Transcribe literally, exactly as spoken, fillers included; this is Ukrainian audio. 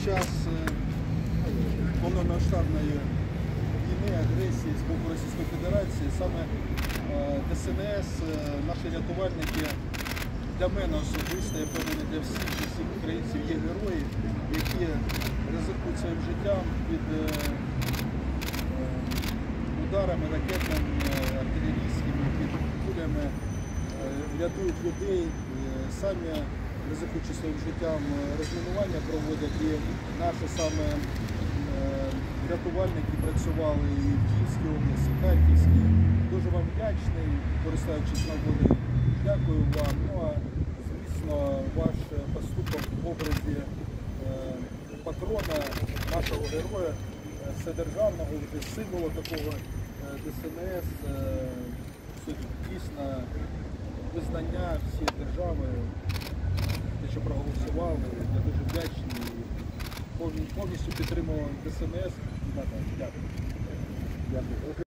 час повномасштабної війни, агресії з боку Російської Федерації саме Де Ес Ен Ес, наші рятувальники, для мене особисто, я впевнений, для всіх, всіх українців є герої, які ризикують своїм життям під ударами ракетними, артилерійськими, під кулями, рятують людей, самі ризикуючи своїм життям розмінування проводять, і наші саме рятувальники працювали і в Київській області, і в Харківській. Дуже вам вдячний, користуючись нагодою. Дякую вам. Ну а звісно, ваш поступок в образі патрона, нашого героя, вседержавного, вже символу такого Де Ес Ен Ес, це дійсно визнання всієї держави, те, що проголосували. Я дуже вдячний. Повністю підтримував Де Ес Ен Ес. Дякую. Дякую.